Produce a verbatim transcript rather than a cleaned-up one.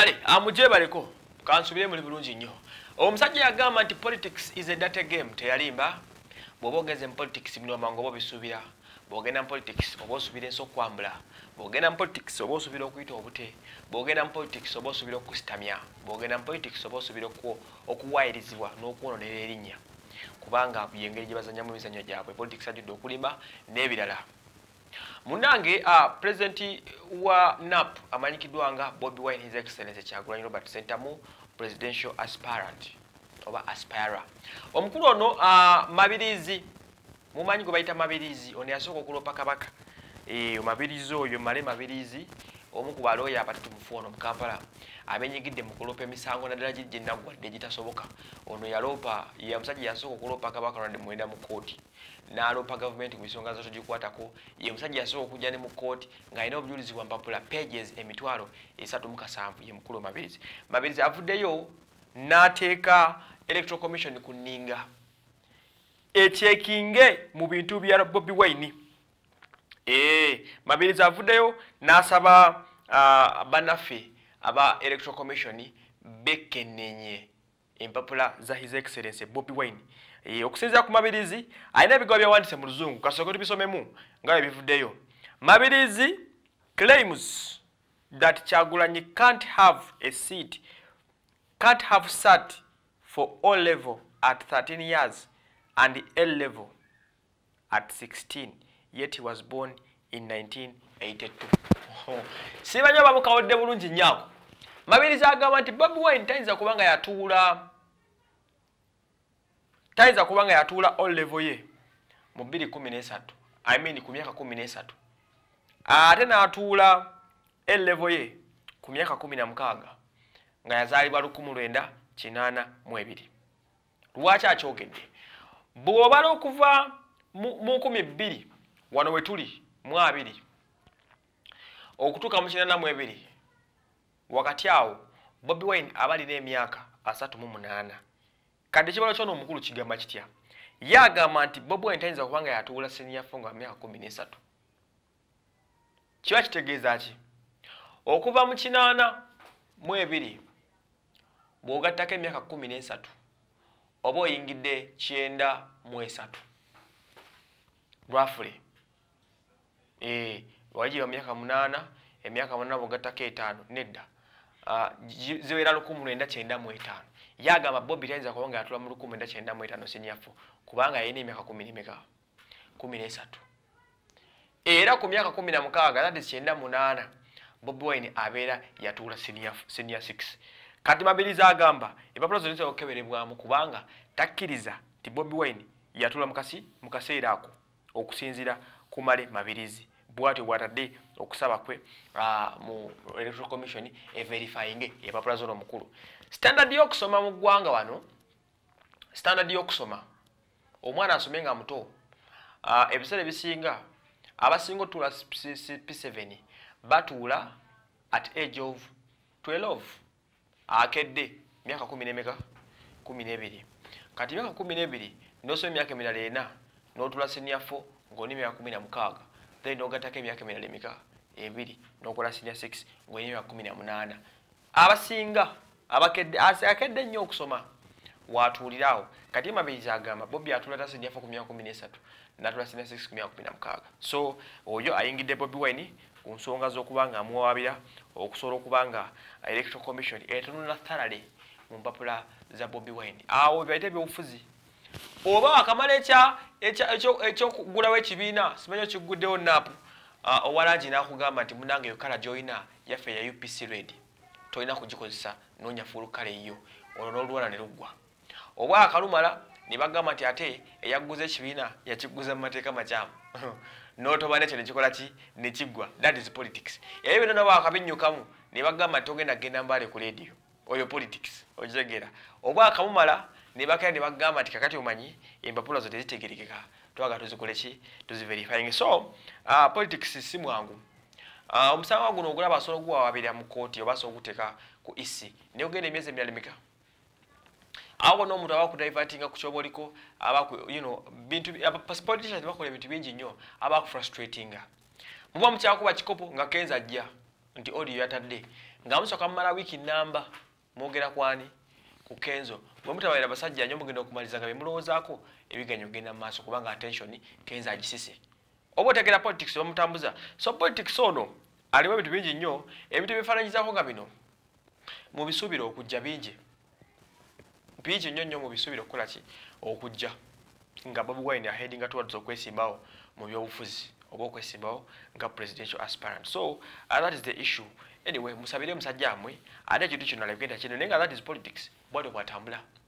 kale amuje baleko kansubire muri bulungi nnyo omusajja yagamba nti politics is a dirty game teyalimba bw'obogeze mu politics bino mango bobisubira bwogenda mu politics oba osubira enso kwambula bwogenda mu politics oba osubira okuyita obute bwogenda mu politics oba osubira okusitamya bwogenda mu politics oba osubira okuwayirizibwa n'okwononera erinnya kubanga yengeri gye bazannya mu bizannyo gyabwe politics ajudde okulimba n'ebirala munange uh, president wa N A P amanyikiddwa nga Bobi Wine His Excellency Kyagulanyi Robert Ssentamu presidential aspirant oba aspira omukulu ono uh, Mabirizi mumanyi gwe bayita Mabirizi ono yasooka okulopa kabaka e, Mabirizi oyo Male Mabirizi omu ku balooya abatatu mu Fuono mu Kampala abenyigidde mu kulopa emisango naddala gye naggwadde egitasoboka ono yalopa ye musajja yasooka okulopa kabaka nwadde mwenda mu kooti n'alopa gavumenti ku nsonga zoto gikwatako ye musajja yasooka okujja ne mu kooti ng'alina obujulizi bwa mpapula pages emitwalo esatu mu kasanvu ye mukulu Mabirizi Mabirizi avuddeyo n'ateeka electoral commission ku nninga echekinge mu bintu bya Bobi Wine eh Mabirizi avuddeyo n'asaba uh, banafe aba electoral commission bekenenye empapula za His Excellency Bobi Wine e, okusinziira ku Mabirizi alina ebigambo byawandise mu luzungu kasooka tubisomemu nga bivuddeyo Mabirizi claims that Kyagulanyi can't have a seat can't have sat for O level at thirteen years and A level at sixteen yet he was born in nineteen eighty-two. Sibanyo bamukawodde bulungi nnyako Mabirizi agamba nti Bobi Wine tayinza kubanga yatuula tayinza kubanga yatuula O level ye mu bbiri kumi n'esatu I mean ku myaka kumi n'esatu ate n'atuula A level ye ku myaka kumi na mukaaga nga yazaalibwa lukumi lwenda kinaana mu ebiri. Lwaki akyogedde bw'obala okuva mu nkumi bbiri wano we tuli mu abiri okutuuka mu kinaana mu ebiri wakati awo Bobi Wine abalina emyaka asatu mu munaana kadde kibalo ky'ono omukulu kigamba kitya ye agamba nti Bobi Wine tayinza kubanga yatuula senior fongo wa myaka kumi n'esatu kiba kitegeeza ki okuva mu kinaana mu ebiri bw'ogattako emyaka kumi n'esatu oba oyingidde kyenda mu esatu roughly eh wajiba myaka munaana emyaka munaana bw'ogattako etaano nedda uh, ziwera lukumi lwenda kyenda mu etaano yagamba Bobi tayinza kubanga yatula mu lukumi lwenda kyenda mu etaano senior kubanga yalina emyaka kumi n'emeka kumi n'esatu era ku myaka kumi na mukaaga that is kyenda munaana Bobi Wine abeera yatuula senior senior six kati Mabirizi agamba empapula zonna zitera okukeberebwamu kubanga takkiriza ti Bobi Wine yatuula mukasi mu kaseera ako okusinziira ku Male Mabirizi bwatyo bwatadde okusaba kwe uh, mu electoral commission e verifying empapula zonna omukulu standard y'okusoma mu ggwanga wano standard y'okusoma omwana asome nga muto uh, ebiseera ebisinga abasinga otuula P seven batuula at age of twelve akedde myaka kumi n'emeka kumi n'ebiri kati myaka kumi n'ebiri n'osoma emyaka emirala ena n'otuula senior four ng'olina emyaka kumi na mukaaga then n'ogattako emyaka emirala emeka ebiri n'okola senior six ng'olina emyaka kumi na munaana abasinga abakedde akedde nnyo okusoma watuulirawo kati Mabirizi agamba Bobi atuula ta senior four ku myaka kumi n'esatu n'atuula senior six ku myaka kumi na mukaaga so oyo ayingidde Bobi Wine ku nsonga z'okuba nga amuwaabira okusobola okuba nga electoral commission etunula thalale mu mpapula za Bobi Wine awo byayita ebyobufuzi oba akamala ekyokugulawo ekibiina simanyi okiguddewo N A P uh, owalangi n'akugamba nti munange yo kala joyina yaffe ya U P C red tolina kugikozesa noonya fuulu kale eyo olwo n'olwala ne luggwa oba akalumala ne bagamba nti ate eyagguza ekibiina yakigguza mu mateeka makyamu n'otoba nekyo nekikola ki nekiggwa that is politics era bino nabo akabinyukamu ne bagamba nti ogenda genda mbaale ku radio oyo politics okitegeera oba akamumala ne bakaya ne bagamba nti kakati omanyi empapula zo tezitegerekeka twaga tuzikole ki tuziverifying so uh, politics si mwangu uh, omusango guno ogulaba asobola okuwawabirira mu kooti oba asobola okuteeka ku E C ne ogenda emyezi emirala emeka awo n'omuntu aba kudivertinga ku kyoboliko aba you know bintu politicians bakola ebintu bingi nnyo aba ku frustratinga muba mukyakuba kikopo nga kenza ajja nti audio yatadde nga musoka mumala wiki namba mwogera kwani ku Kenzo bwe mutabaira basajja nnyo mugenda okumaliza nga bemulowoozaako ebiganyo genda mu maaso kubanga attention Kenzo agisise oba otegera politics bamutambuza so politics ono aliwo ebintu bingi nnyo ebintu bifaananyizaako nga bino mu bisuubiro okujja bingi bingi nnyo nnyo mu bisuubiro okukola ki okujja nga Bobi Wine aheadinga towards okwesimbawo mu byobufuzi oba okwesimbawo nga presidential aspirant so uh, that is the issue anyway musabire musajja amwe ate ekintu kino nalabigenda kino naye nga that is politics bwatyo bwatambula